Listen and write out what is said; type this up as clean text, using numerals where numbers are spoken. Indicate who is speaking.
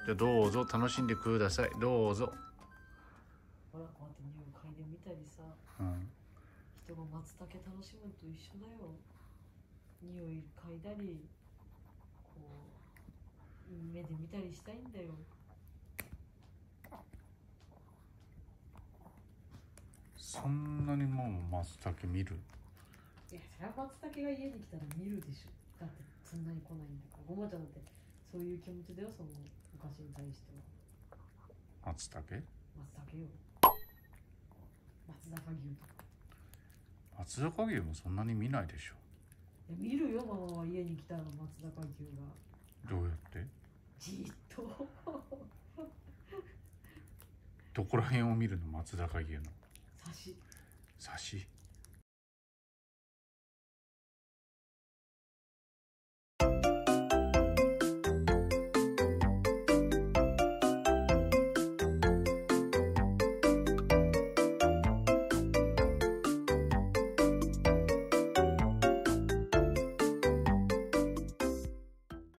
Speaker 1: じゃあどうぞ楽しんでください。どうぞ。
Speaker 2: ほら、こうやって匂い嗅いでみたりさ、人が松茸楽しむと一緒だよ。匂い嗅いだり、こう目で見たりしたいんだよ。
Speaker 1: そんなにもう松茸見る？
Speaker 2: いや、そりゃ松茸が家に来たら見るでしょ。だってそんなに来ないんだから。ごまちゃんだってそういう気持ちだよ、そのお菓子に対しては。
Speaker 1: 松茸？
Speaker 2: 松茸よ。松坂牛とか。
Speaker 1: 松阪牛もそんなに見ないでしょ。
Speaker 2: いや、見るよ、ママは家に来たら松坂牛が。
Speaker 1: どうやって？
Speaker 2: じっと
Speaker 1: どこら辺を見るの？松阪牛の
Speaker 2: 刺し。
Speaker 1: 刺し。